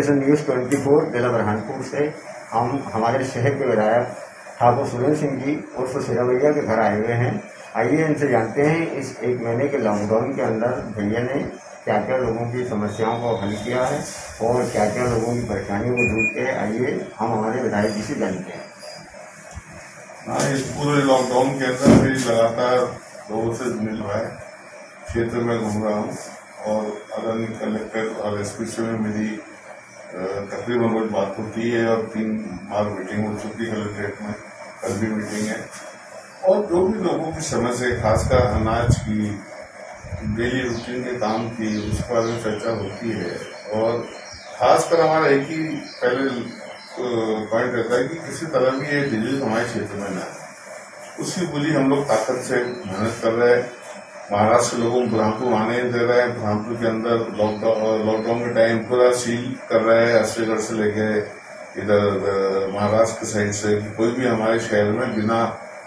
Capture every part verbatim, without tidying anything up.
Investigation news चौबीस जिला बुरहानपुर से हम हमारे शहर के विधायक ठाकुर सुरेंद्र सिंह जी उर्फ शेरा भैया के घर आए हुए हैं। आइए इनसे जानते हैं इस एक महीने के लॉकडाउन के अंदर भैया ने क्या क्या लोगों की समस्याओं को हल किया है और क्या क्या लोगों की परेशानियों को दूर किया है। आइए हम हमारे विधायक जी से जानते हैं। हाँ, इस पूरे लॉकडाउन के अंदर मेरी लगातार लोगों से मिल रहा है, क्षेत्र में घूम रहा हूँ और आदरणीय कलेक्टर और एसपी से में मेरी तकरीबन रोज बात होती है और तीन बार मीटिंग हो चुकी है कलेक्ट्रेट में, कल भी मीटिंग है। और जो भी लोगों की समस्या, खासकर अनाज की, डेली रूटीन के काम की, उस पर चर्चा होती है। और खासकर हमारा एक ही पहले पॉइंट रहता है कि किसी तरह भी ये डिजीज हमारे क्षेत्र में ना, उसकी पूरी हम लोग ताकत से मेहनत कर रहे हैं। महाराष्ट्र के लोगों को बुरहानपुर आने दे रहे हैं। बुरहानपुर के अंदर लॉकडाउन लॉकडाउन के टाइम पूरा सील कर रहे हैं, असलीगढ़ से लेके इधर महाराष्ट्र की साइड से कोई भी हमारे शहर में बिना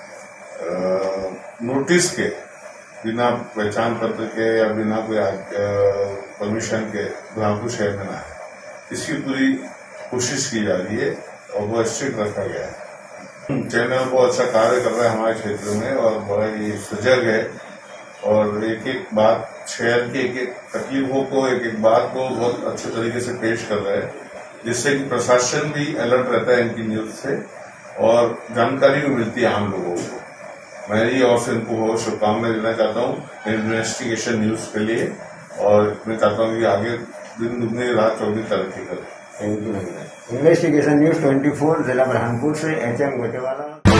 नोटिस के, बिना पहचान पत्र के या बिना कोई परमिशन के बुरहानपुर शहर में ना है, इसकी पूरी कोशिश की जा रही है और वो स्ट्रिक्ट रखा गया है। चैनल बहुत अच्छा कार्य कर रहा है हमारे क्षेत्र में और बड़ा ही सजग है और एक एक बात, शहर की एक एक तकलीफों को, एक एक बात को बहुत अच्छे तरीके से पेश कर रहा है, जिससे कि प्रशासन भी अलर्ट रहता है इनकी न्यूज से और जानकारी भी मिलती है आम लोगों को। मैं ये और से इनको शुभकामनाएं देना चाहता हूँ इन्वेस्टिगेशन न्यूज के लिए और मैं चाहता हूँ कि आगे दिन दुगनी रात चौबीस तरक्की करें। इन्वेस्टिगेशन न्यूज़ चौबीस जिला बुरहानपुर से एच एम गोटेवाला।